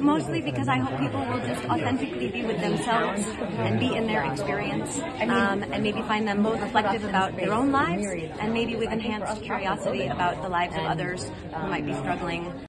mostly because I hope people will just authentically be with themselves and be in their experience, and maybe find them more reflective about their own lives, and maybe with enhanced curiosity about the lives of others who might be struggling